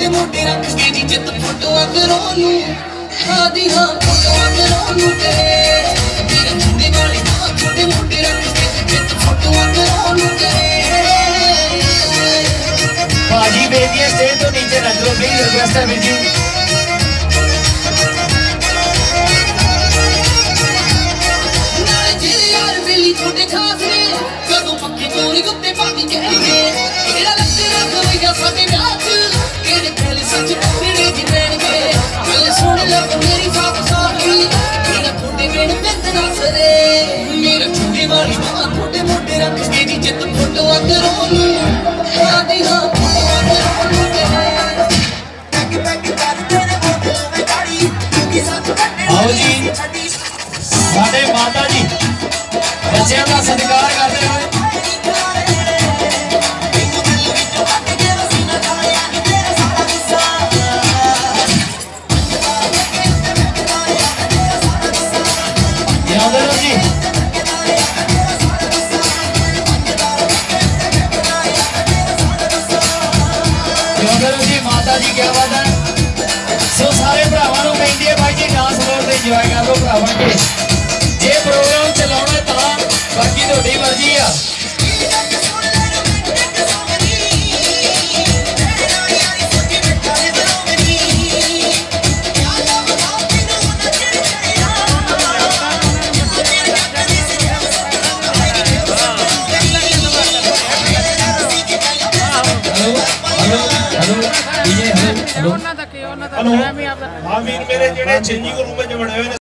छोटे मोटे रख के जी जित फोटोआं करों नू आदि हां फोटोआं करों नू करे मेरे झंडे वाली मां छोटे मोटे रख के जी जित फोटोआं करों नू करे बाजी बेटियां स्टेज तो नीचे रख दो प्लीज रिक्वेस्ट है वीर जी नाले जेले यार बेली छोटे खास ने कदों पक्के कोरी कुत्ते पाती कहणगे केड़ा लगते रख होइया साडे नाच केड़े पहले सच बोलणे दी बैणगे गल सुन ले मेरी साफ साफी मेरा छोटे बेण पिंड ना सरे मेरा छोटे वाली मां छोटे मोटे रख के जी जित फोटोआं करों नू आदि हां फोटोआं करों नू आओ जी साडे माता जी बच्चों का सत्कार करते हुए जी माता जी क्या बात है सो सारे भरावां नूं कहंदी है भाई जी डांस फ्लोर ते इंजॉय कर लो भरावां के जे प्रोग्राम चलाउणा तां बाकी तुहाडी मर्जी आ ਉਹਨਾਂ ਦਾ ਕੀ ਉਹਨਾਂ ਦਾ ਮੈਂ ਵੀ ਆਪਦਾ ਹਾਂ ਵੀਰ ਮੇਰੇ ਜਿਹੜੇ ਚੇਂਜਿੰਗ ਰੂਮ ਵਿੱਚ ਬਣੇ ਹੋਏ ਨੇ